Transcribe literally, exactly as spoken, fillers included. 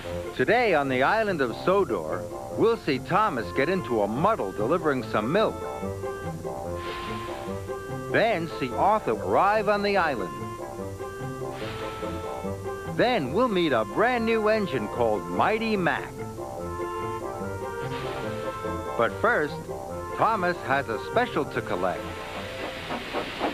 Today on the island of Sodor, we'll see Thomas get into a muddle delivering some milk. Then see Arthur arrive on the island. Then we'll meet a brand new engine called Mighty Mac. But first, Thomas has a special to collect.